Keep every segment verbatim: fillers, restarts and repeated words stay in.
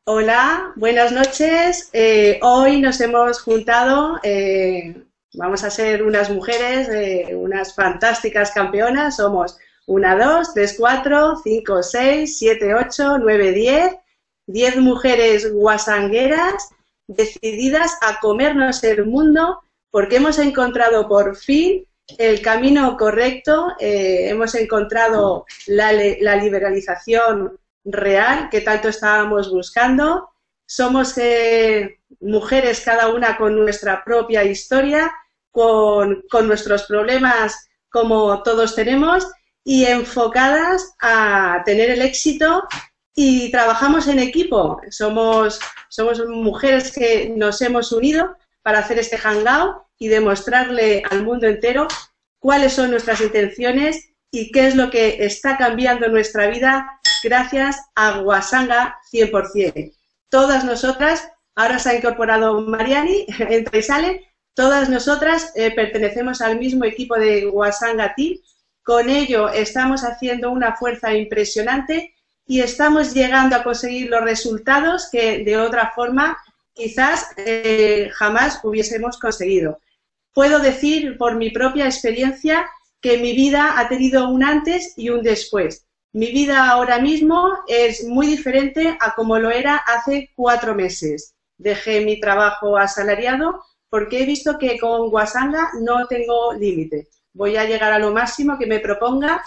Hola, buenas noches. Eh, hoy nos hemos juntado, eh, vamos a ser unas mujeres, eh, unas fantásticas campeonas. Somos una, dos, tres, cuatro, cinco, seis, siete, ocho, nueve, diez. Diez mujeres guasangueras decididas a comernos el mundo porque hemos encontrado por fin el camino correcto, eh, hemos encontrado la, la liberalización real que tanto estábamos buscando. Somos eh, mujeres cada una con nuestra propia historia, con, con nuestros problemas como todos tenemos y enfocadas a tener el éxito y trabajamos en equipo. Somos, somos mujeres que nos hemos unido para hacer este hangout y demostrarle al mundo entero cuáles son nuestras intenciones y qué es lo que está cambiando nuestra vida gracias a Guasanga cien por cien. Todas nosotras, ahora se ha incorporado Mariani, entra y sale, todas nosotras eh, pertenecemos al mismo equipo de Guasanga Team. Con ello estamos haciendo una fuerza impresionante y estamos llegando a conseguir los resultados que de otra forma quizás eh, jamás hubiésemos conseguido. Puedo decir por mi propia experiencia que mi vida ha tenido un antes y un después. Mi vida ahora mismo es muy diferente a como lo era hace cuatro meses. Dejé mi trabajo asalariado porque he visto que con Guasanga no tengo límite. Voy a llegar a lo máximo que me proponga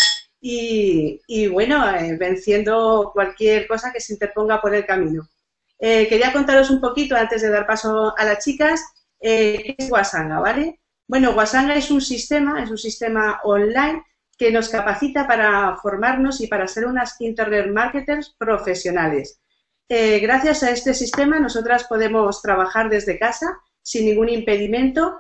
y, y bueno, eh, venciendo cualquier cosa que se interponga por el camino. Eh, quería contaros un poquito, antes de dar paso a las chicas, eh, qué es Guasanga, ¿vale? Bueno, Guasanga es un sistema, es un sistema online que nos capacita para formarnos y para ser unas Internet Marketers profesionales. Eh, gracias a este sistema nosotras podemos trabajar desde casa sin ningún impedimento,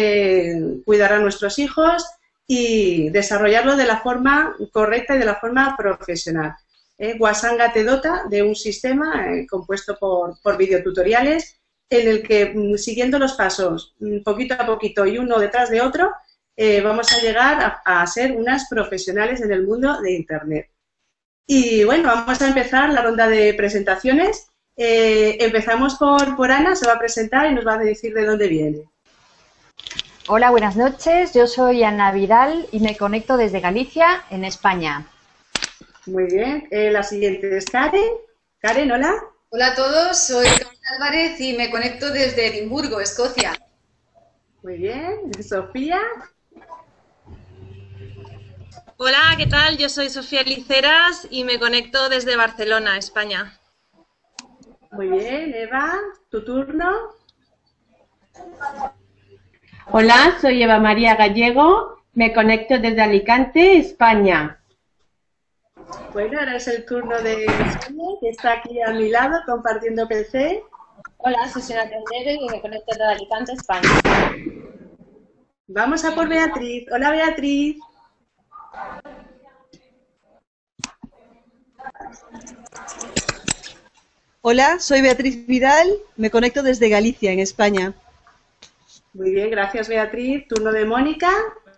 eh, cuidar a nuestros hijos y desarrollarlo de la forma correcta y de la forma profesional. Eh, Guasanga te dota de un sistema eh, compuesto por, por videotutoriales en el que, siguiendo los pasos poquito a poquito y uno detrás de otro, eh, vamos a llegar a, a ser unas profesionales en el mundo de Internet. Y bueno, vamos a empezar la ronda de presentaciones. Eh, empezamos por, por Ana, se va a presentar y nos va a decir de dónde viene. Hola, buenas noches. Yo soy Ana Vidal y me conecto desde Galicia, en España. Muy bien. Eh, la siguiente es Karen. Karen, hola. Hola a todos, soy Karen Álvarez y me conecto desde Edimburgo, Escocia. Muy bien. Sofía. Hola, ¿qué tal? Yo soy Sofía Liceras y me conecto desde Barcelona, España. Muy bien. Eva, tu turno. Hola, soy Eva María Gallego, me conecto desde Alicante, España. Bueno, ahora es el turno de Sonia, que está aquí a mi lado compartiendo P C. Hola, soy Sena Tendero y me conecto desde Alicante, España. Vamos a por Beatriz. Hola, Beatriz. Hola, soy Beatriz Vidal, me conecto desde Galicia, en España. Muy bien, gracias Beatriz. Turno de Mónica.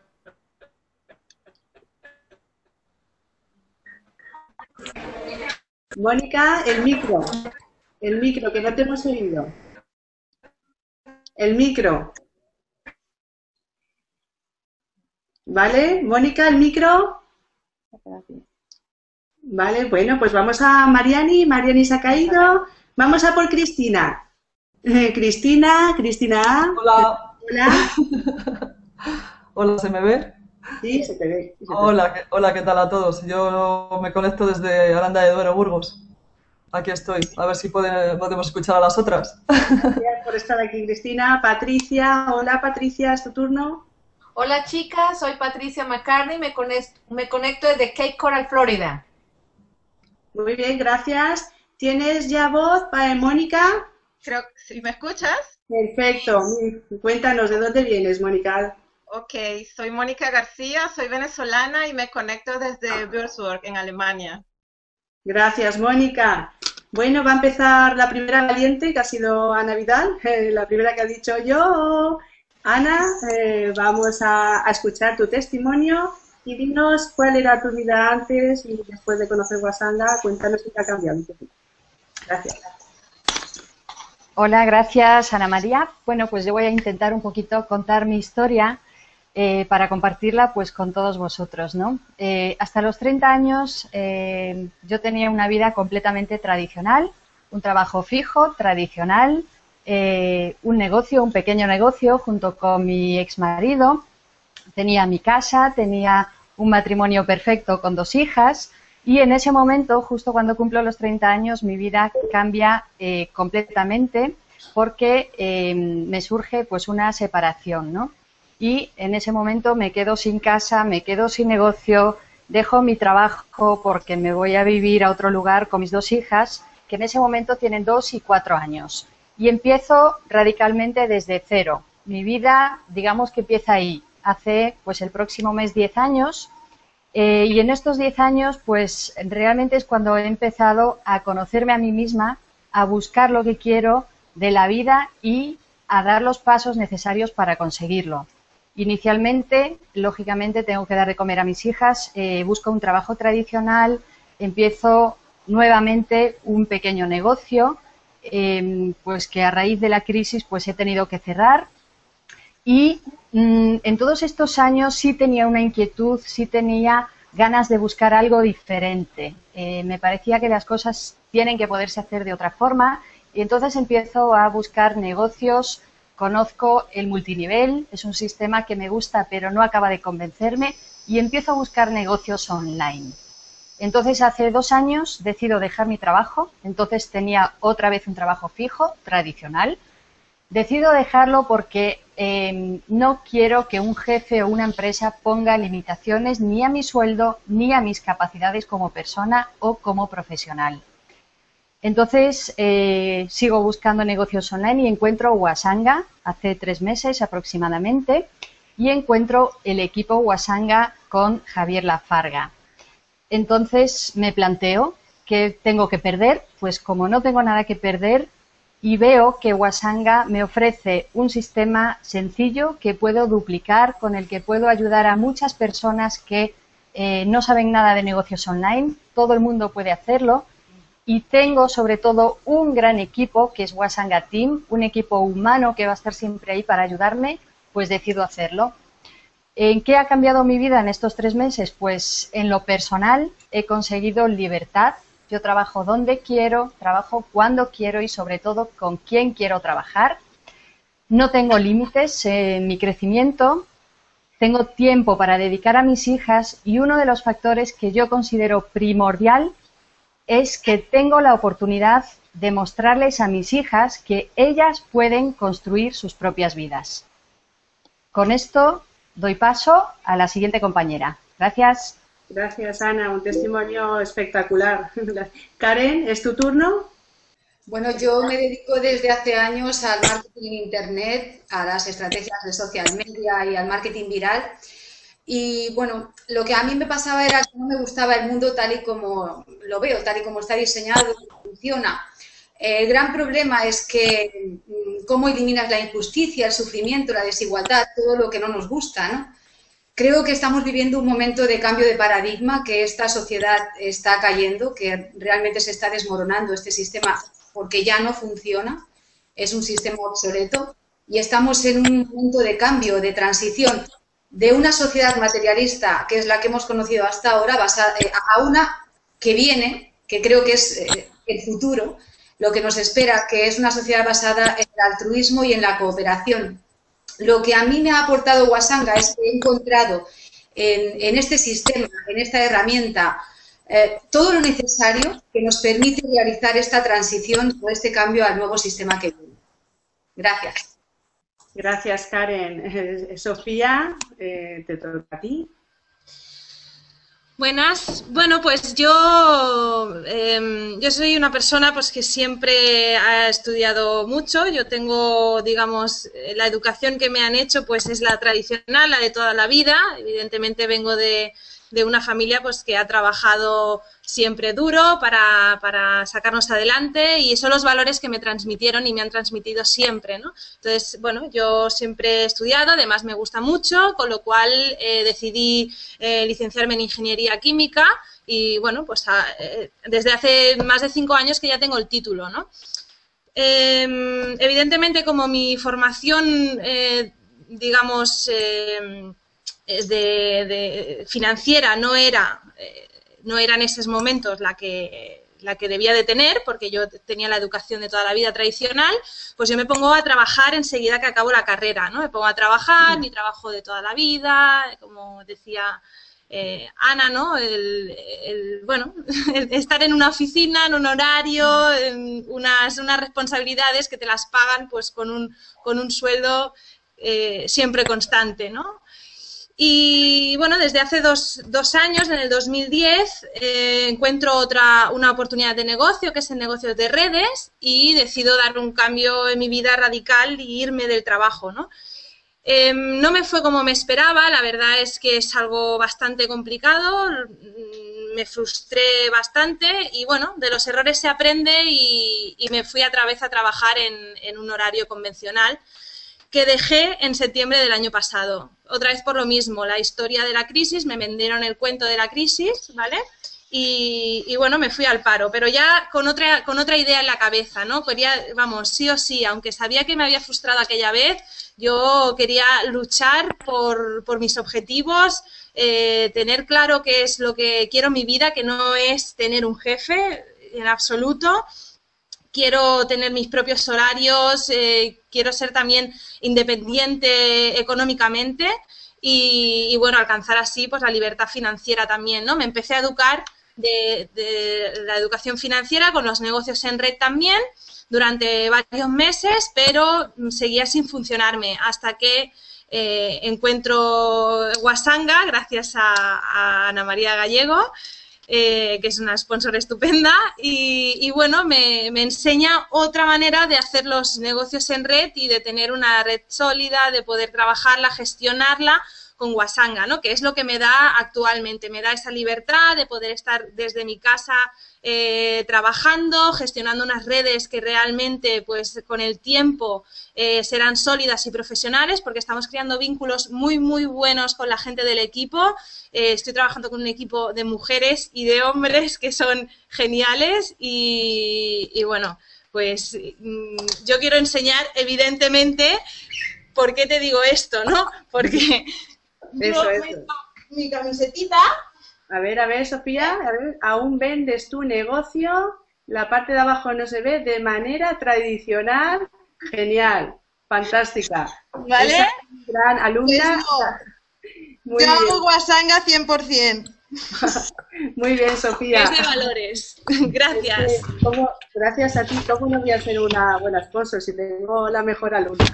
Mónica, el micro. El micro, que no te hemos oído. El micro. ¿Vale? Mónica, el micro. Vale, bueno, pues vamos a Mariani. Mariani se ha caído. Vamos a por Cristina. Eh, Cristina, Cristina. Hola. Hola. Hola, ¿se me ve? Sí, se te ve. Se te Hola, ve. ¿qué, hola, ¿qué tal a todos? Yo me conecto desde Aranda de Duero, Burgos. Aquí estoy. A ver si puede- podemos escuchar a las otras. Gracias por estar aquí, Cristina. Patricia. Hola, Patricia, es tu turno. Hola chicas, soy Patricia McCartney, me, conec- me conecto desde Cape Coral, Florida. Muy bien, gracias. ¿Tienes ya voz, eh, Mónica? Creo que si me escuchas. Perfecto. Cuéntanos, ¿de dónde vienes, Mónica? Ok, soy Mónica García, soy venezolana y me conecto desde Würzburg, en Alemania. Gracias, Mónica. Bueno, va a empezar la primera valiente, que ha sido Ana Vidal, eh, la primera que ha dicho yo. Ana, eh, vamos a, a escuchar tu testimonio y dinos cuál era tu vida antes y después de conocer Guasanga. Cuéntanos qué te ha cambiado. Gracias. Hola, gracias Ana María. Bueno, pues yo voy a intentar un poquito contar mi historia eh, para compartirla pues con todos vosotros, ¿no? Eh, hasta los treinta años eh, yo tenía una vida completamente tradicional, un trabajo fijo, tradicional, eh, un negocio, un pequeño negocio junto con mi exmarido. Tenía mi casa, tenía un matrimonio perfecto con dos hijas y en ese momento, justo cuando cumplo los treinta años, mi vida cambia eh, completamente porque eh, me surge pues una separación, ¿no? Y en ese momento me quedo sin casa, me quedo sin negocio, dejo mi trabajo porque me voy a vivir a otro lugar con mis dos hijas, que en ese momento tienen dos y cuatro años. Y empiezo radicalmente desde cero. Mi vida, digamos que empieza ahí. Hace pues el próximo mes diez años eh, y en estos diez años pues realmente es cuando he empezado a conocerme a mí misma, a buscar lo que quiero de la vida y a dar los pasos necesarios para conseguirlo. Inicialmente, lógicamente, tengo que dar de comer a mis hijas, eh, busco un trabajo tradicional, empiezo nuevamente un pequeño negocio, eh, pues que a raíz de la crisis pues he tenido que cerrar y mmm, en todos estos años sí tenía una inquietud, sí tenía ganas de buscar algo diferente. Eh, me parecía que las cosas tienen que poderse hacer de otra forma y entonces empiezo a buscar negocios. Conozco el multinivel, es un sistema que me gusta pero no acaba de convencerme y empiezo a buscar negocios online. Entonces hace dos años decido dejar mi trabajo, entonces tenía otra vez un trabajo fijo, tradicional. Decido dejarlo porque eh, no quiero que un jefe o una empresa ponga limitaciones ni a mi sueldo ni a mis capacidades como persona o como profesional. Entonces, eh, sigo buscando negocios online y encuentro Wasanga hace tres meses aproximadamente y encuentro el equipo Wasanga con Javier Lafarga. Entonces, me planteo ¿qué tengo que perder? Pues como no tengo nada que perder y veo que Wasanga me ofrece un sistema sencillo que puedo duplicar, con el que puedo ayudar a muchas personas que eh, no saben nada de negocios online, todo el mundo puede hacerlo. Y tengo sobre todo un gran equipo que es Wasanga Team, un equipo humano que va a estar siempre ahí para ayudarme, pues decido hacerlo. ¿En qué ha cambiado mi vida en estos tres meses? Pues en lo personal he conseguido libertad. Yo trabajo donde quiero, trabajo cuando quiero y sobre todo con quién quiero trabajar. No tengo límites en mi crecimiento, tengo tiempo para dedicar a mis hijas y uno de los factores que yo considero primordial es que tengo la oportunidad de mostrarles a mis hijas que ellas pueden construir sus propias vidas. Con esto doy paso a la siguiente compañera. Gracias. Gracias, Ana. Un testimonio espectacular. Karen, ¿es tu turno? Bueno, yo me dedico desde hace años al marketing en Internet, a las estrategias de social media y al marketing viral. Y bueno, lo que a mí me pasaba era que no me gustaba el mundo tal y como lo veo, tal y como está diseñado y funciona. El gran problema es que cómo eliminas la injusticia, el sufrimiento, la desigualdad, todo lo que no nos gusta, ¿no? Creo que estamos viviendo un momento de cambio de paradigma, que esta sociedad está cayendo, que realmente se está desmoronando este sistema porque ya no funciona, es un sistema obsoleto y estamos en un momento de cambio, de transición, de una sociedad materialista, que es la que hemos conocido hasta ahora, basada, eh, a una que viene, que creo que es eh, el futuro, lo que nos espera, que es una sociedad basada en el altruismo y en la cooperación. Lo que a mí me ha aportado Wasanga es que he encontrado en, en este sistema, en esta herramienta, eh, todo lo necesario que nos permite realizar esta transición o este cambio al nuevo sistema que viene. Gracias. Gracias, Karen. Eh, Sofía, eh, te toca a ti. Buenas. Bueno, pues yo, eh, yo soy una persona pues que siempre ha estudiado mucho. Yo tengo, digamos, la educación que me han hecho pues es la tradicional, la de toda la vida. Evidentemente vengo de, de una familia pues que ha trabajado siempre duro para, para sacarnos adelante y son los valores que me transmitieron y me han transmitido siempre, ¿no? Entonces, bueno, yo siempre he estudiado, además me gusta mucho, con lo cual eh, decidí eh, licenciarme en Ingeniería Química y, bueno, pues a, eh, desde hace más de cinco años que ya tengo el título, ¿no? Eh, evidentemente, como mi formación, eh, digamos, eh, de, de financiera no era, eh, no era en esos momentos la que, la que debía de tener, porque yo tenía la educación de toda la vida tradicional, pues yo me pongo a trabajar enseguida que acabo la carrera, ¿no? Me pongo a trabajar, mi trabajo de toda la vida, como decía eh, Ana, ¿no? El, el, bueno, el estar en una oficina, en un horario, en unas, unas responsabilidades que te las pagan pues con un, con un sueldo eh, siempre constante, ¿no? Y bueno, desde hace dos, dos años, en el dos mil diez, eh, encuentro otra, una oportunidad de negocio, que es el negocio de redes, y decido dar un cambio en mi vida radical y irme del trabajo, ¿no? Eh, no me fue como me esperaba, la verdad es que es algo bastante complicado, me frustré bastante y bueno, de los errores se aprende y, y me fui otra vez a trabajar en, en un horario convencional, que dejé en septiembre del año pasado. Otra vez por lo mismo, la historia de la crisis, me vendieron el cuento de la crisis, ¿vale? Y, y bueno, me fui al paro, pero ya con otra, con otra idea en la cabeza, ¿no? Quería, vamos, sí o sí, aunque sabía que me había frustrado aquella vez, yo quería luchar por, por mis objetivos, eh, tener claro qué es lo que quiero en mi vida, que no es tener un jefe en absoluto. Quiero tener mis propios horarios, eh, quiero ser también independiente económicamente y, y, bueno, alcanzar así pues la libertad financiera también, ¿no? Me empecé a educar de, de la educación financiera con los negocios en red también durante varios meses, pero seguía sin funcionarme hasta que eh, encuentro Wasanga, gracias a, a Ana María Gallego, Eh, que es una sponsor estupenda y, y bueno, me, me enseña otra manera de hacer los negocios en red y de tener una red sólida, de poder trabajarla, gestionarla con Wasanga, ¿no? Que es lo que me da actualmente, me da esa libertad de poder estar desde mi casa eh, trabajando, gestionando unas redes que realmente pues con el tiempo eh, serán sólidas y profesionales porque estamos creando vínculos muy muy buenos con la gente del equipo. Eh, estoy trabajando con un equipo de mujeres y de hombres que son geniales y, y bueno, pues mmm, yo quiero enseñar evidentemente por qué te digo esto, ¿no? Porque eso, yo eso. meto mi camisetita. A ver, a ver, Sofía, a ver, aún vendes tu negocio, la parte de abajo no se ve, de manera tradicional, genial, fantástica. ¿Vale? Esa gran alumna. Muy yo bien. Hago Wasanga cien por cien. Muy bien, Sofía. Es de valores. Gracias. Es que, ¿cómo, gracias a ti, ¿cómo no voy a ser una buena sponsor si tengo la mejor alumna?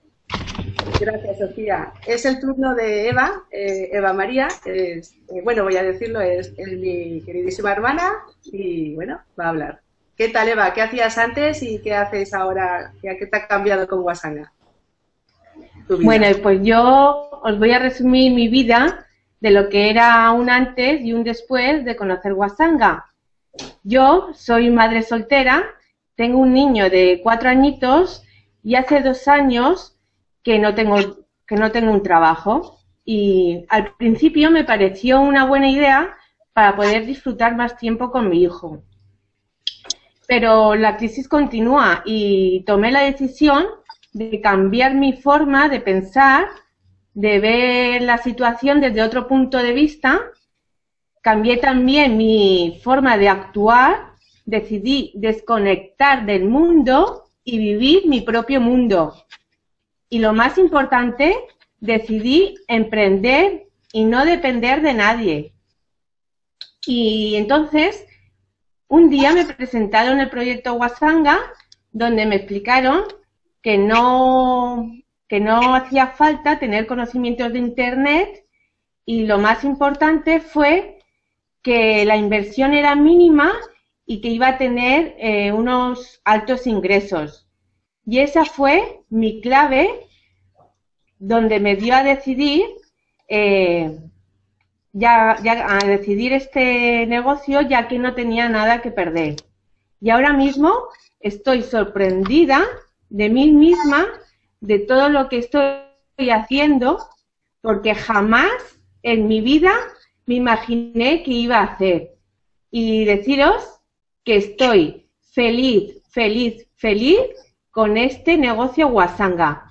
Gracias, Sofía. Es el turno de Eva, eh, Eva María, es, eh, bueno, voy a decirlo, es, es mi queridísima hermana y, bueno, va a hablar. ¿Qué tal, Eva? ¿Qué hacías antes y qué haces ahora? ¿Qué te ha cambiado con Wasanga? Bueno, pues yo os voy a resumir mi vida de lo que era un antes y un después de conocer Wasanga. Yo soy madre soltera, tengo un niño de cuatro añitos y hace dos años que no tengo que no tengo un trabajo y al principio me pareció una buena idea para poder disfrutar más tiempo con mi hijo. Pero la crisis continúa y tomé la decisión de cambiar mi forma de pensar, de ver la situación desde otro punto de vista. Cambié también mi forma de actuar, decidí desconectar del mundo y vivir mi propio mundo. Y lo más importante, decidí emprender y no depender de nadie. Y entonces, un día me presentaron el proyecto Wasanga, donde me explicaron que no, que no hacía falta tener conocimientos de Internet y lo más importante fue que la inversión era mínima y que iba a tener eh, unos altos ingresos. Y esa fue mi clave donde me dio a decidir, eh, ya, ya a decidir este negocio ya que no tenía nada que perder. Y ahora mismo estoy sorprendida de mí misma, de todo lo que estoy haciendo, porque jamás en mi vida me imaginé que iba a hacer. Y deciros que estoy feliz, feliz, feliz con este negocio Wasanga.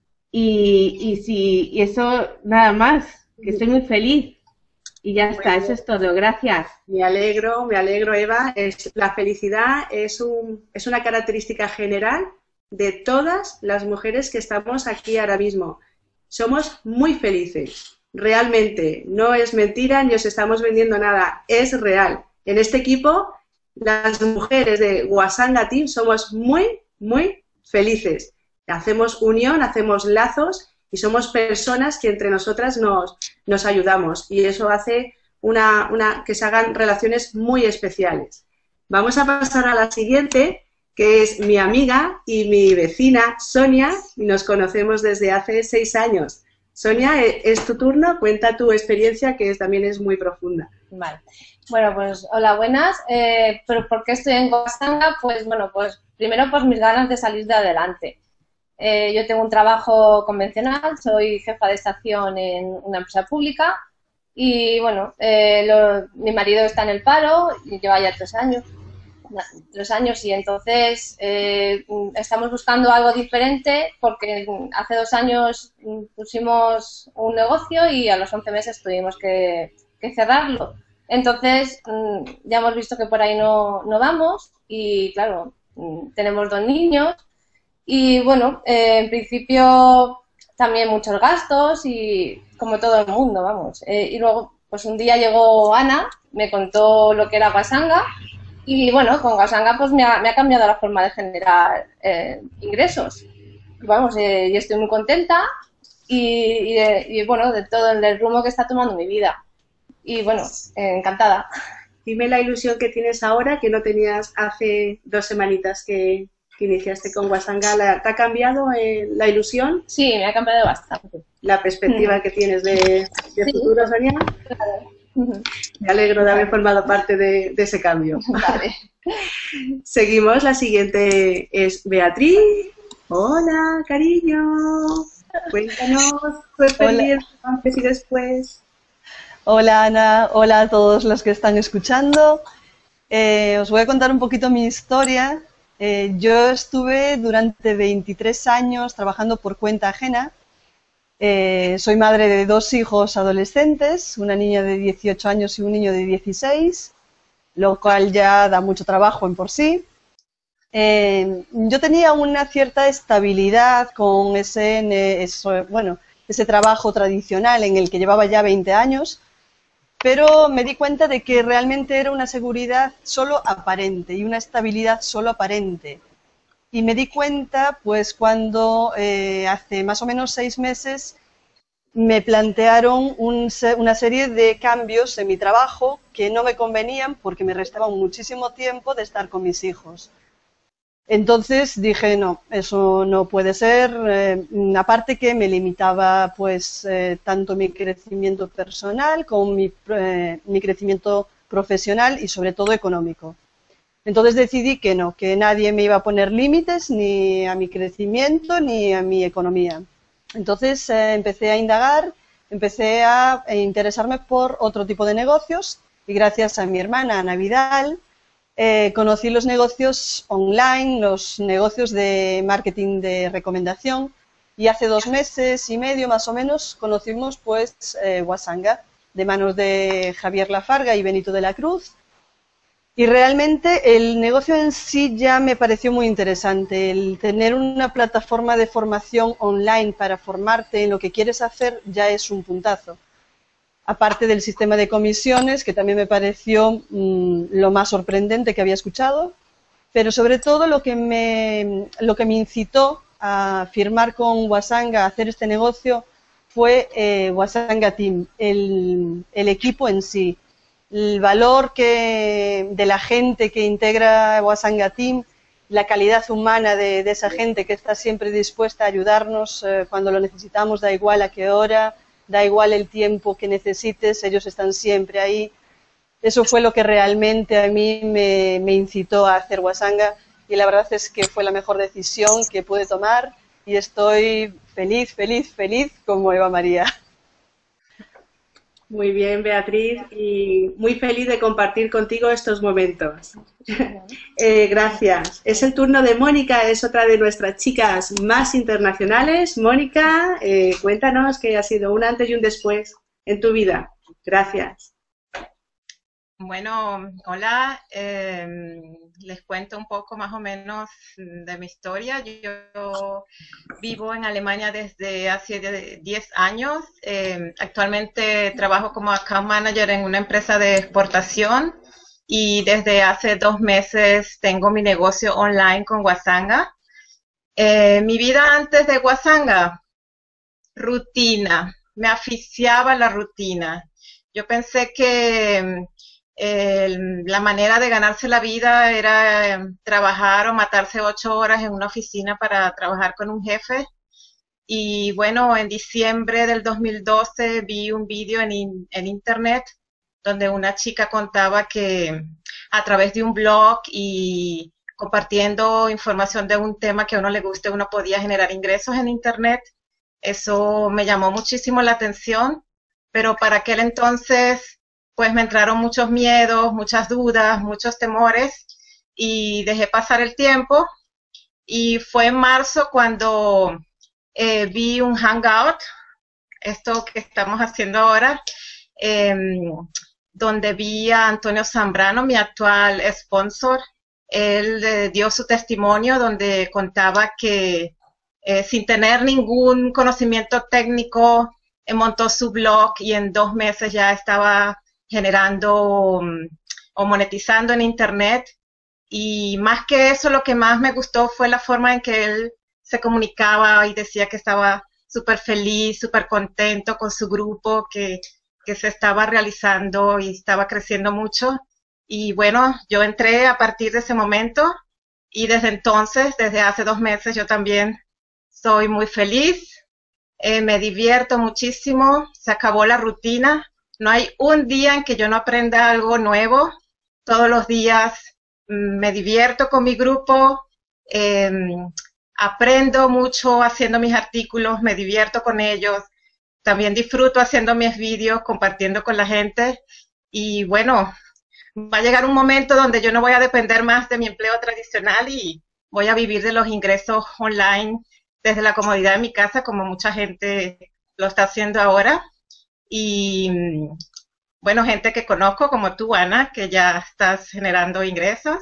Y, y, si, y eso nada más, que estoy muy feliz. Y ya está, eso es todo. Gracias. Me alegro, me alegro, Eva. Es, la felicidad es, un, es una característica general de todas las mujeres que estamos aquí ahora mismo. Somos muy felices, realmente. No es mentira ni os estamos vendiendo nada, es real. En este equipo, las mujeres de Wasanga Team somos muy, muy felices. Hacemos unión, hacemos lazos y somos personas que entre nosotras nos, nos ayudamos. Y eso hace una, una, que se hagan relaciones muy especiales. Vamos a pasar a la siguiente, que es mi amiga y mi vecina Sonia, y nos conocemos desde hace seis años. Sonia, es tu turno, cuenta tu experiencia, que es, también es muy profunda. Vale. Bueno, pues hola, buenas. Eh, ¿pero por qué estoy en Wasanga? Pues bueno, pues primero por mis ganas de salir de adelante. Eh, yo tengo un trabajo convencional, soy jefa de estación en una empresa pública y bueno, eh, lo, mi marido está en el paro y lleva ya tres años. tres años y entonces eh, estamos buscando algo diferente porque hace dos años pusimos un negocio y a los once meses tuvimos que, que cerrarlo. Entonces ya hemos visto que por ahí no, no vamos y claro, tenemos dos niños y bueno, eh, en principio también muchos gastos y como todo el mundo, vamos. Eh, y luego pues un día llegó Ana, me contó lo que era Wasanga. Y bueno, con Wasanga pues me ha, me ha cambiado la forma de generar eh, ingresos. Vamos, eh, y estoy muy contenta y, y, de, y bueno, de todo el rumbo que está tomando mi vida. Y bueno, eh, encantada. Dime la ilusión que tienes ahora que no tenías hace dos semanitas que, que iniciaste con Wasanga. ¿La, ¿Te ha cambiado eh, la ilusión? Sí, me ha cambiado bastante. ¿La perspectiva que tienes de, de sí. futuro, Sonia? Claro. Me alegro de haber formado parte de, de ese cambio. Vale. Seguimos, la siguiente es Beatriz. Hola, cariño. Cuéntanos tu experiencia antes y después. Hola, Ana. Hola a todos los que están escuchando. Eh, os voy a contar un poquito mi historia. Eh, yo estuve durante veintitrés años trabajando por cuenta ajena. Eh, soy madre de dos hijos adolescentes, una niña de dieciocho años y un niño de dieciséis, lo cual ya da mucho trabajo en por sí. Eh, yo tenía una cierta estabilidad con ese, ese, bueno, ese trabajo tradicional en el que llevaba ya veinte años, pero me di cuenta de que realmente era una seguridad solo aparente y una estabilidad solo aparente. Y me di cuenta, pues, cuando eh, hace más o menos seis meses me plantearon un, una serie de cambios en mi trabajo que no me convenían porque me restaban muchísimo tiempo de estar con mis hijos. Entonces dije, no, eso no puede ser. Eh, aparte que me limitaba, pues, eh, tanto mi crecimiento personal como mi, eh, mi crecimiento profesional y sobre todo económico. Entonces decidí que no, que nadie me iba a poner límites ni a mi crecimiento ni a mi economía. Entonces eh, empecé a indagar, empecé a interesarme por otro tipo de negocios y gracias a mi hermana Ana Vidal eh, conocí los negocios online, los negocios de marketing de recomendación y hace dos meses y medio más o menos conocimos pues eh, Wasanga de manos de Javier Lafarga y Benito de la Cruz. Y realmente el negocio en sí ya me pareció muy interesante. El tener una plataforma de formación online para formarte en lo que quieres hacer ya es un puntazo. Aparte del sistema de comisiones, que también me pareció mmm, lo más sorprendente que había escuchado, pero sobre todo lo que me, lo que me incitó a firmar con Wasanga, a hacer este negocio, fue eh, Wasanga Team, el, el equipo en sí. El valor que, de la gente que integra Wasanga Team, la calidad humana de, de esa gente que está siempre dispuesta a ayudarnos eh, cuando lo necesitamos, da igual a qué hora, da igual el tiempo que necesites, ellos están siempre ahí. Eso fue lo que realmente a mí me, me incitó a hacer Wasanga y la verdad es que fue la mejor decisión que pude tomar y estoy feliz, feliz, feliz como Eva María. Muy bien, Beatriz, y muy feliz de compartir contigo estos momentos. eh, gracias. Es el turno de Mónica, es otra de nuestras chicas más internacionales. Mónica, eh, cuéntanos qué ha sido un antes y un después en tu vida. Gracias. Bueno, hola, eh, les cuento un poco más o menos de mi historia. Yo vivo en Alemania desde hace diez años. Eh, actualmente trabajo como account manager en una empresa de exportación y desde hace dos meses tengo mi negocio online con Wasanga. Eh, mi vida antes de Wasanga, rutina, me asfixiaba la rutina. Yo pensé que Eh, la manera de ganarse la vida era eh, trabajar o matarse ocho horas en una oficina para trabajar con un jefe. Y bueno, en diciembre del dos mil doce vi un vídeo en, in, en internet donde una chica contaba que a través de un blog y compartiendo información de un tema que a uno le guste, uno podía generar ingresos en internet. Eso me llamó muchísimo la atención, pero para aquel entonces pues me entraron muchos miedos, muchas dudas, muchos temores y dejé pasar el tiempo. Y fue en marzo cuando eh, vi un hangout, esto que estamos haciendo ahora, eh, donde vi a Antonio Zambrano, mi actual sponsor. Él eh, dio su testimonio donde contaba que eh, sin tener ningún conocimiento técnico, eh, montó su blog y en dos meses ya estaba generando um, o monetizando en internet. Y más que eso, lo que más me gustó fue la forma en que él se comunicaba y decía que estaba súper feliz, súper contento con su grupo, que, que se estaba realizando y estaba creciendo mucho. Y bueno, yo entré a partir de ese momento y desde entonces, desde hace dos meses, yo también soy muy feliz, eh, me divierto muchísimo, se acabó la rutina. No hay un día en que yo no aprenda algo nuevo. Todos los días mmm, me divierto con mi grupo, eh, aprendo mucho haciendo mis artículos, me divierto con ellos. También disfruto haciendo mis vídeos, compartiendo con la gente. Y bueno, va a llegar un momento donde yo no voy a depender más de mi empleo tradicional y voy a vivir de los ingresos online desde la comodidad de mi casa, como mucha gente lo está haciendo ahora. Y bueno, gente que conozco como tú, Ana, que ya estás generando ingresos.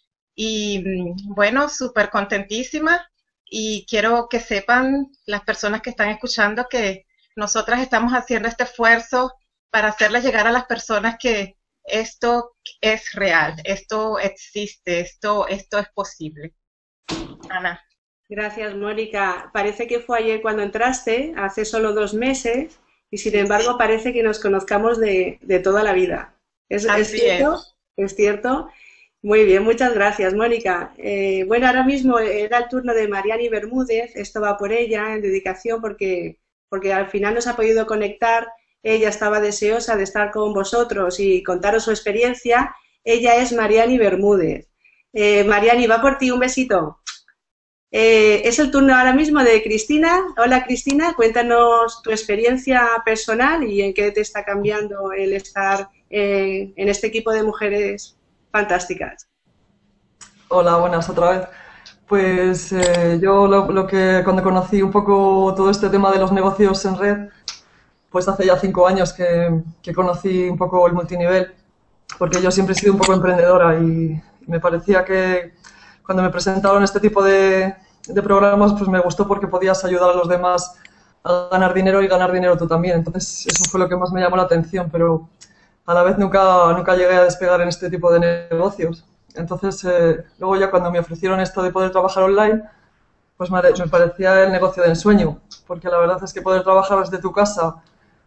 Y bueno, súper contentísima y quiero que sepan las personas que están escuchando que nosotras estamos haciendo este esfuerzo para hacerles llegar a las personas que esto es real, esto existe, esto, esto es posible. Ana. Gracias, Mónica. Parece que fue ayer cuando entraste, hace solo dos meses. Y sin embargo parece que nos conozcamos de, de toda la vida. ¿Es, ¿es cierto? Es. ¿Es cierto? Muy bien, muchas gracias, Mónica. Eh, bueno, ahora mismo era el turno de Mariani Bermúdez, esto va por ella en dedicación porque, porque al final nos ha podido conectar, ella estaba deseosa de estar con vosotros y contaros su experiencia. Ella es Mariani Bermúdez. Eh, Mariani, va por ti, un besito. Eh, es el turno ahora mismo de Cristina. Hola Cristina, cuéntanos tu experiencia personal y en qué te está cambiando el estar eh, en este equipo de mujeres fantásticas. Hola, buenas otra vez. Pues eh, yo lo, lo que cuando conocí un poco todo este tema de los negocios en red, pues hace ya cinco años que, que conocí un poco el multinivel, porque yo siempre he sido un poco emprendedora y me parecía que cuando me presentaron este tipo de, de programas, pues me gustó porque podías ayudar a los demás a ganar dinero y ganar dinero tú también. Entonces eso fue lo que más me llamó la atención, pero a la vez nunca, nunca llegué a despegar en este tipo de negocios. Entonces eh, luego ya cuando me ofrecieron esto de poder trabajar online, pues me, me parecía el negocio de ensueño, porque la verdad es que poder trabajar desde tu casa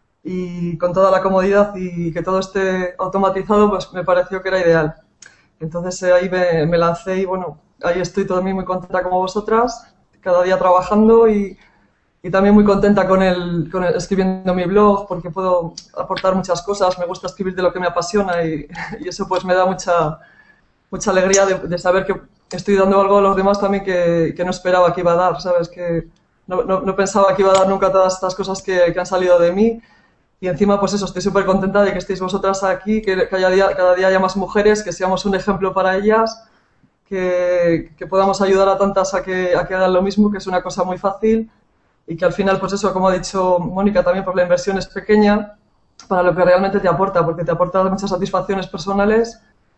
y con toda la comodidad y que todo esté automatizado, pues me pareció que era ideal. Entonces eh, ahí me, me lancé y bueno, ahí estoy también muy contenta como vosotras, cada día trabajando y, y también muy contenta con el, con el escribiendo mi blog porque puedo aportar muchas cosas, me gusta escribir de lo que me apasiona y, y eso pues me da mucha, mucha alegría de, de saber que estoy dando algo a los demás también que, que no esperaba que iba a dar, ¿sabes? Que no, no, no pensaba que iba a dar nunca todas estas cosas que, que han salido de mí Y encima, pues eso, estoy súper contenta de que estéis vosotras aquí, que, que haya día, cada día haya más mujeres, que seamos un ejemplo para ellas, que, que podamos ayudar a tantas a que, a que hagan lo mismo, que es una cosa muy fácil, y que al final, pues eso, como ha dicho Mónica también, pues la inversión es pequeña para lo que realmente te aporta, porque te aporta muchas satisfacciones personales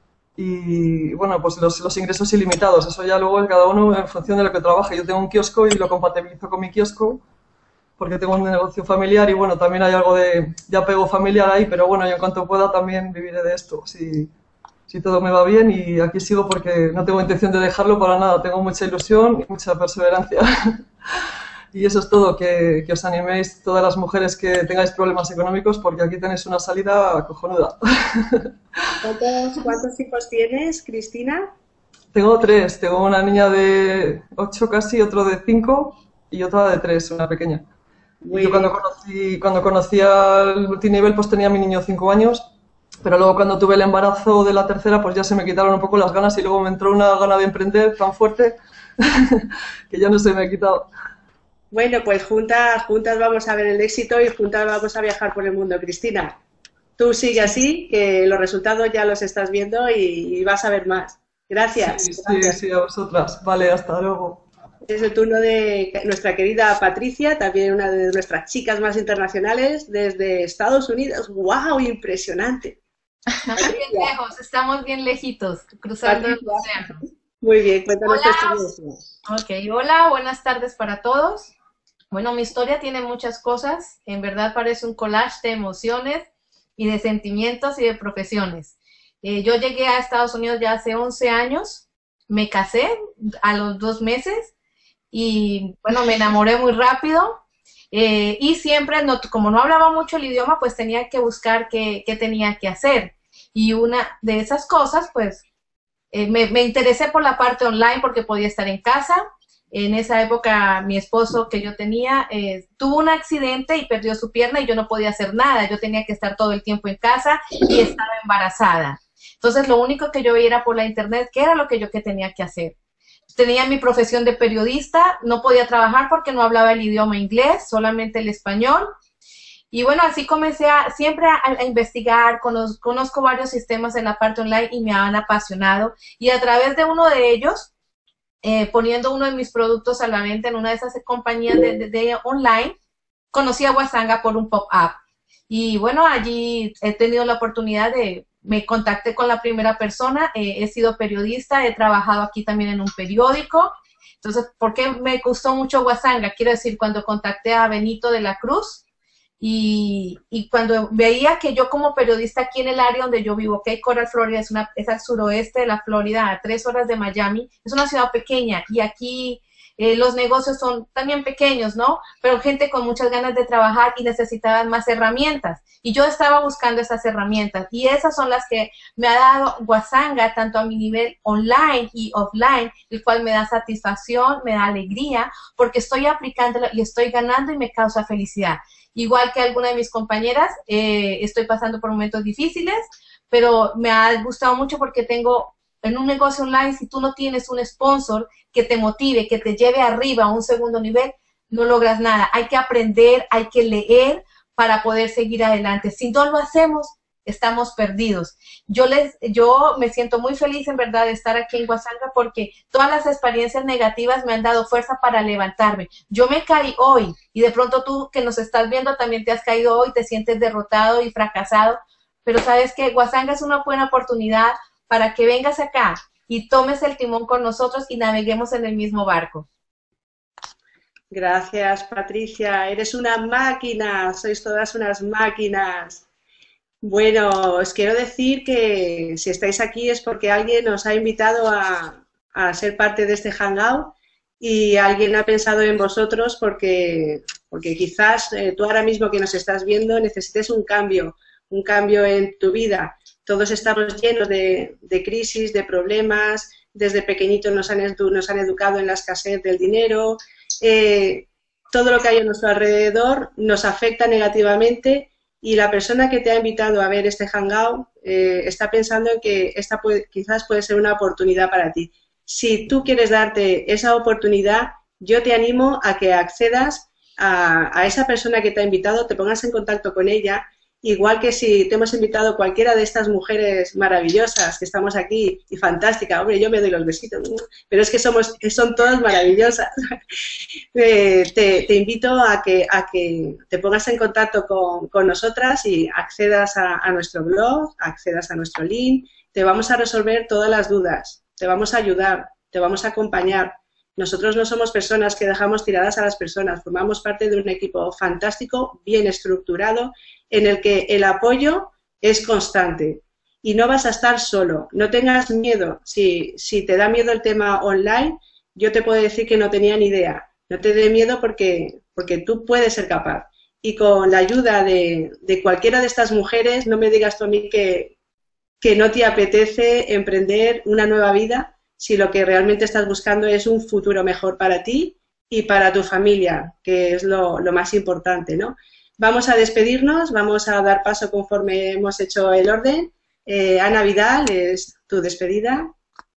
y, bueno, pues los, los ingresos ilimitados. Eso ya luego es cada uno en función de lo que trabaje. Yo tengo un kiosco y lo compatibilizo con mi kiosco, porque tengo un negocio familiar y, bueno, también hay algo de, de apego familiar ahí, pero bueno, yo en cuanto pueda también viviré de esto, si, si todo me va bien, y aquí sigo porque no tengo intención de dejarlo para nada, tengo mucha ilusión y mucha perseverancia. Y eso es todo, que, que os animéis todas las mujeres que tengáis problemas económicos, porque aquí tenéis una salida cojonuda. ¿Cuántos, cuántos hijos tienes, Cristina? Tengo tres, tengo una niña de ocho casi, otro de cinco y otra de tres, una pequeña. Muy Yo cuando conocí, cuando conocí al multinivel pues tenía a mi niño cinco años, pero luego cuando tuve el embarazo de la tercera pues ya se me quitaron un poco las ganas y luego me entró una gana de emprender tan fuerte que ya no se me ha quitado. Bueno, pues juntas, juntas vamos a ver el éxito y juntas vamos a viajar por el mundo, Cristina. Tú sigue así, que los resultados ya los estás viendo y, y vas a ver más. Gracias. Sí, gracias. sí, sí, a vosotras. Vale, hasta luego. Es el turno de nuestra querida Patricia, también una de nuestras chicas más internacionales desde Estados Unidos. ¡Wow! Impresionante. Estamos bien lejos, estamos bien lejitos, cruzando el océano. Muy bien, cuéntanos tu Hola. experiencia. Ok, hola, buenas tardes para todos. Bueno, mi historia tiene muchas cosas, en verdad parece un collage de emociones y de sentimientos y de profesiones. Eh, yo llegué a Estados Unidos ya hace once años, me casé a los dos meses y bueno, me enamoré muy rápido eh, y siempre, no, como no hablaba mucho el idioma, pues tenía que buscar qué, qué tenía que hacer. Y una de esas cosas, pues, eh, me, me interesé por la parte online porque podía estar en casa. En esa época mi esposo que yo tenía eh, tuvo un accidente y perdió su pierna y yo no podía hacer nada, yo tenía que estar todo el tiempo en casa y estaba embarazada. Entonces lo único que yo veía era por la internet qué era lo que yo que tenía que hacer. Tenía mi profesión de periodista, no podía trabajar porque no hablaba el idioma inglés, solamente el español. Y bueno, así comencé a, siempre a, a investigar, conozco, conozco varios sistemas en la parte online y me han apasionado. Y a través de uno de ellos, Eh, poniendo uno de mis productos a la venta en una de esas compañías de, de, de online, conocí a Wasanga por un pop-up. Y bueno, allí he tenido la oportunidad de, me contacté con la primera persona, eh, he sido periodista, he trabajado aquí también en un periódico. Entonces, ¿por qué me gustó mucho Wasanga? Quiero decir, cuando contacté a Benito de la Cruz, Y, y cuando veía que yo como periodista aquí en el área donde yo vivo, Cape Coral, Florida, es, una, es al suroeste de la Florida, a tres horas de Miami, es una ciudad pequeña y aquí eh, los negocios son también pequeños, ¿no? Pero gente con muchas ganas de trabajar y necesitaban más herramientas. Y yo estaba buscando esas herramientas y esas son las que me ha dado Wasanga, tanto a mi nivel online y offline, el cual me da satisfacción, me da alegría, porque estoy aplicándolo y estoy ganando y me causa felicidad. Igual que alguna de mis compañeras, eh, estoy pasando por momentos difíciles, pero me ha gustado mucho porque tengo en un negocio online, si tú no tienes un sponsor que te motive, que te lleve arriba a un segundo nivel, no logras nada. Hay que aprender, hay que leer para poder seguir adelante. Si no lo hacemos, estamos perdidos. Yo les, yo me siento muy feliz en verdad de estar aquí en Wasanga porque todas las experiencias negativas me han dado fuerza para levantarme. Yo me caí hoy y de pronto tú que nos estás viendo también te has caído hoy, te sientes derrotado y fracasado, pero sabes que Wasanga es una buena oportunidad para que vengas acá y tomes el timón con nosotros y naveguemos en el mismo barco. Gracias, Patricia. Eres una máquina, sois todas unas máquinas. Bueno, os quiero decir que si estáis aquí es porque alguien os ha invitado a, a ser parte de este hangout y alguien ha pensado en vosotros porque, porque quizás eh, tú ahora mismo que nos estás viendo necesites un cambio, un cambio en tu vida. Todos estamos llenos de, de crisis, de problemas, desde pequeñitos nos han, edu nos han educado en la escasez del dinero, eh, todo lo que hay a nuestro alrededor nos afecta negativamente. Y la persona que te ha invitado a ver este hangout eh, está pensando en que esta puede, quizás puede ser una oportunidad para ti. Si tú quieres darte esa oportunidad, yo te animo a que accedas a, a esa persona que te ha invitado, te pongas en contacto con ella, igual que si te hemos invitado cualquiera de estas mujeres maravillosas que estamos aquí y fantásticas. Hombre, yo me doy los besitos, pero es que somos, son todas maravillosas. eh, te, te invito a que, a que te pongas en contacto con, con nosotras y accedas a, a nuestro blog, accedas a nuestro link. Te vamos a resolver todas las dudas, te vamos a ayudar, te vamos a acompañar. Nosotros no somos personas que dejamos tiradas a las personas, formamos parte de un equipo fantástico, bien estructurado, en el que el apoyo es constante y no vas a estar solo. No tengas miedo. Si, si te da miedo el tema online, yo te puedo decir que no tenía ni idea. No te dé miedo porque, porque tú puedes ser capaz. Y con la ayuda de, de cualquiera de estas mujeres, no me digas tú a mí que, que no te apetece emprender una nueva vida, si lo que realmente estás buscando es un futuro mejor para ti y para tu familia, que es lo, lo más importante, ¿no? Vamos a despedirnos, vamos a dar paso conforme hemos hecho el orden. Eh, Ana Vidal, es tu despedida.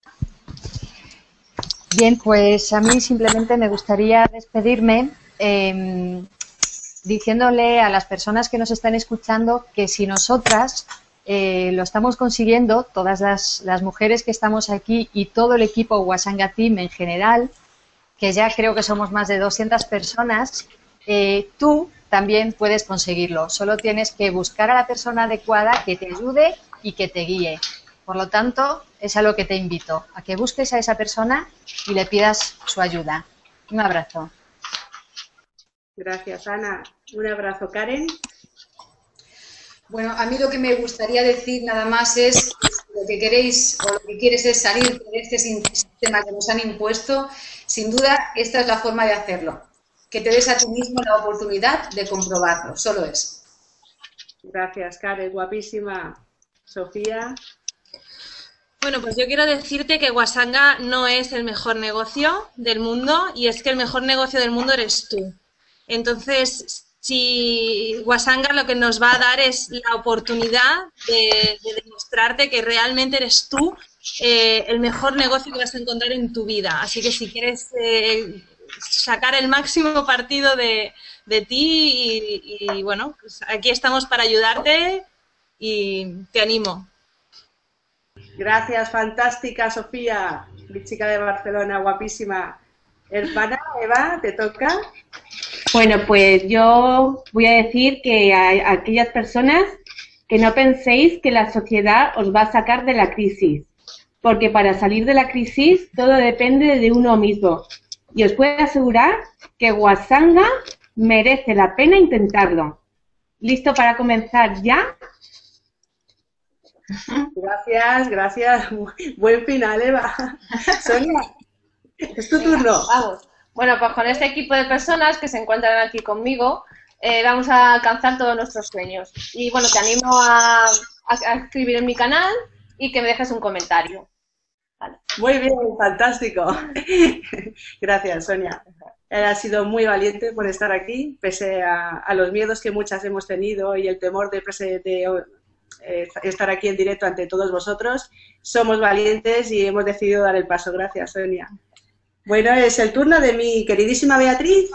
Bien, pues a mí simplemente me gustaría despedirme eh, diciéndole a las personas que nos están escuchando que si nosotras eh, lo estamos consiguiendo, todas las, las mujeres que estamos aquí y todo el equipo Wasanga Team en general, que ya creo que somos más de doscientas personas, eh, tú también puedes conseguirlo. Solo tienes que buscar a la persona adecuada que te ayude y que te guíe. Por lo tanto, es a lo que te invito, a que busques a esa persona y le pidas su ayuda. Un abrazo. Gracias, Ana. Un abrazo, Karen. Bueno, a mí lo que me gustaría decir nada más es lo que queréis o lo que quieres es salir de este sistema que nos han impuesto. Sin duda, esta es la forma de hacerlo. Que te des a ti mismo la oportunidad de comprobarlo, solo eso. Gracias, Karen, guapísima. Sofía. Bueno, pues yo quiero decirte que Wasanga no es el mejor negocio del mundo y es que el mejor negocio del mundo eres tú. Entonces, si Wasanga lo que nos va a dar es la oportunidad de, de demostrarte que realmente eres tú eh, el mejor negocio que vas a encontrar en tu vida. Así que si quieres eh, sacar el máximo partido de, de ti y, y bueno, pues aquí estamos para ayudarte y te animo. Gracias, fantástica Sofía, mi chica de Barcelona, guapísima. Hermana Eva, ¿te toca? Bueno, pues yo voy a decir que a aquellas personas que no penséis que la sociedad os va a sacar de la crisis, porque para salir de la crisis todo depende de uno mismo. Y os puedo asegurar que Wasanga merece la pena intentarlo. ¿Listo para comenzar ya? Gracias, gracias. Buen final, Eva. Sonia, es tu turno. Venga, vamos. Bueno, pues con este equipo de personas que se encuentran aquí conmigo, eh, vamos a alcanzar todos nuestros sueños. Y bueno, te animo a, a, a escribir en mi canal y que me dejes un comentario. Vale. Muy bien, fantástico. Gracias, Sonia. Has sido muy valiente por estar aquí, pese a, a los miedos que muchas hemos tenido y el temor de, de eh, estar aquí en directo ante todos vosotros. Somos valientes y hemos decidido dar el paso. Gracias, Sonia. Bueno, es el turno de mi queridísima Beatriz.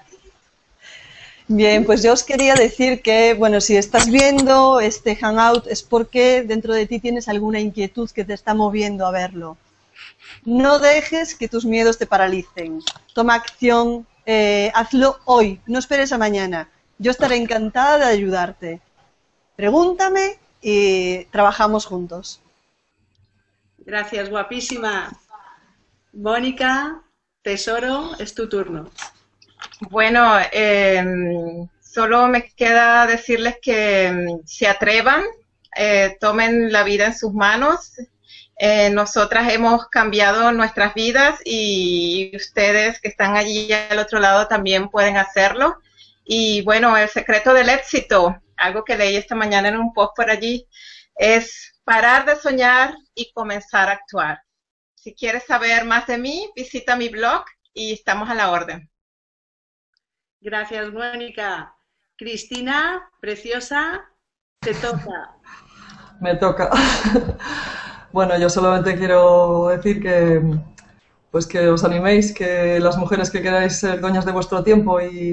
Bien, pues yo os quería decir que, bueno, si estás viendo este Hangout es porque dentro de ti tienes alguna inquietud que te está moviendo a verlo. No dejes que tus miedos te paralicen. Toma acción, eh, hazlo hoy, no esperes a mañana. Yo estaré encantada de ayudarte. Pregúntame y trabajamos juntos. Gracias, guapísima. Mónica, tesoro, es tu turno. Bueno, eh, solo me queda decirles que se atrevan, eh, tomen la vida en sus manos. Eh, nosotras hemos cambiado nuestras vidas y ustedes que están allí al otro lado también pueden hacerlo. Y bueno, el secreto del éxito, algo que leí esta mañana en un post por allí, es parar de soñar y comenzar a actuar. Si quieres saber más de mí, visita mi blog y estamos a la orden. Gracias, Mónica. Cristina, preciosa, te toca. Me toca. Bueno, yo solamente quiero decir que, pues que os animéis, que las mujeres que queráis ser dueñas de vuestro tiempo y,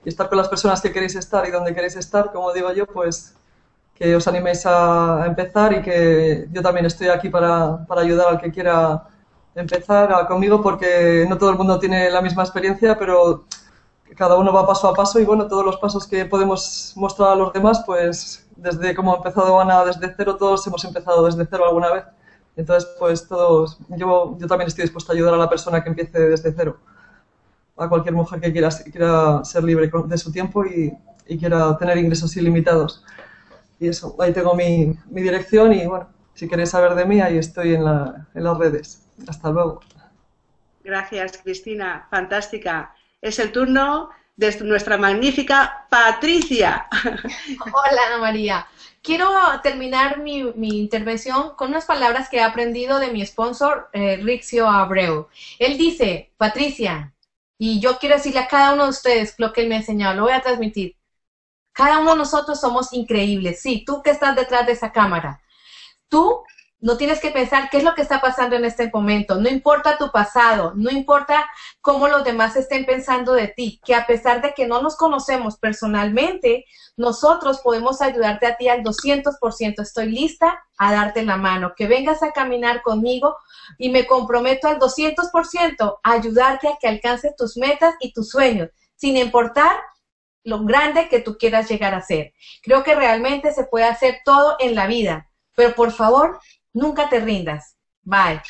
y estar con las personas que queréis estar y donde queréis estar, como digo yo, pues que os animéis a, a empezar y que yo también estoy aquí para, para ayudar al que quiera empezar a, conmigo, porque no todo el mundo tiene la misma experiencia, pero cada uno va paso a paso y bueno, todos los pasos que podemos mostrar a los demás, pues desde como ha empezado Ana desde cero, todos hemos empezado desde cero alguna vez. Entonces, pues todos, yo, yo también estoy dispuesta a ayudar a la persona que empiece desde cero, a cualquier mujer que quiera, quiera ser libre de su tiempo y, y quiera tener ingresos ilimitados. Y eso, ahí tengo mi, mi dirección y bueno, si queréis saber de mí, ahí estoy en, la, en las redes. Hasta luego. Gracias, Cristina, fantástica. Es el turno de nuestra magnífica Patricia. Hola, Ana María. Quiero terminar mi, mi intervención con unas palabras que he aprendido de mi sponsor, eh, Rixio Abreu. Él dice, Patricia, y yo quiero decirle a cada uno de ustedes lo que él me ha enseñado, lo voy a transmitir. Cada uno de nosotros somos increíbles. Sí, tú que estás detrás de esa cámara. Tú no tienes que pensar qué es lo que está pasando en este momento. No importa tu pasado, no importa cómo los demás estén pensando de ti, que a pesar de que no nos conocemos personalmente, nosotros podemos ayudarte a ti al doscientos por ciento. Estoy lista a darte la mano, que vengas a caminar conmigo y me comprometo al doscientos por ciento a ayudarte a que alcances tus metas y tus sueños, sin importar lo grande que tú quieras llegar a ser. Creo que realmente se puede hacer todo en la vida, pero por favor, nunca te rindas. Bye.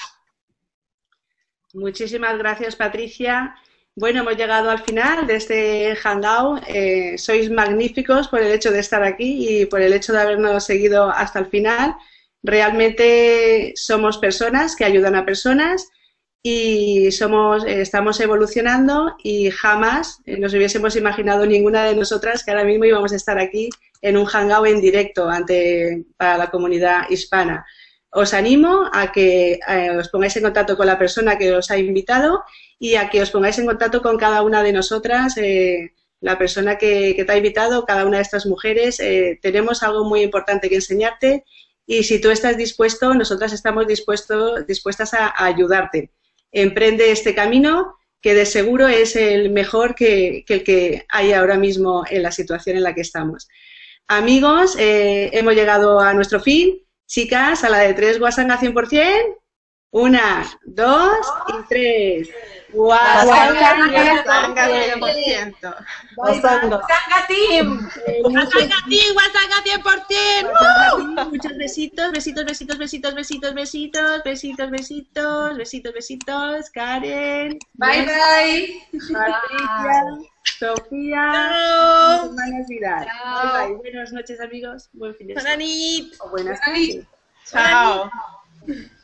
Muchísimas gracias, Patricia. Bueno, hemos llegado al final de este hangout. Eh, sois magníficos por el hecho de estar aquí y por el hecho de habernos seguido hasta el final. Realmente somos personas que ayudan a personas y somos, eh, estamos evolucionando y jamás eh, nos hubiésemos imaginado ninguna de nosotras que ahora mismo íbamos a estar aquí en un hangout en directo ante, para la comunidad hispana. Os animo a que eh, os pongáis en contacto con la persona que os ha invitado y a que os pongáis en contacto con cada una de nosotras, eh, la persona que, que te ha invitado, cada una de estas mujeres. Eh, tenemos algo muy importante que enseñarte y si tú estás dispuesto, nosotras estamos dispuesto, dispuestas a, a ayudarte. Emprende este camino que de seguro es el mejor que, que el que hay ahora mismo en la situación en la que estamos. Amigos, eh, hemos llegado a nuestro fin. Chicas, a la de tres, Guasanga cien por cien. Una, dos y tres. Guasanga cien por ciento. Guasanga Team. Guasanga Team, Guasanga cien por cien. Muchos besitos, besitos, besitos, besitos, besitos, besitos, besitos, besitos, besitos, besitos. Karen. Bye, bye. Patricia. Sofía. Hermanas Vidal. Bye, bye. Buenas noches, amigos. Buen fin de semana. Buenas noches. Buenas noches. Chao.